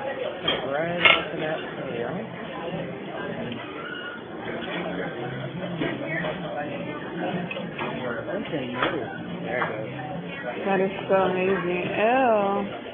Right off of that tail. Okay, there it goes. That is so amazing. Ew.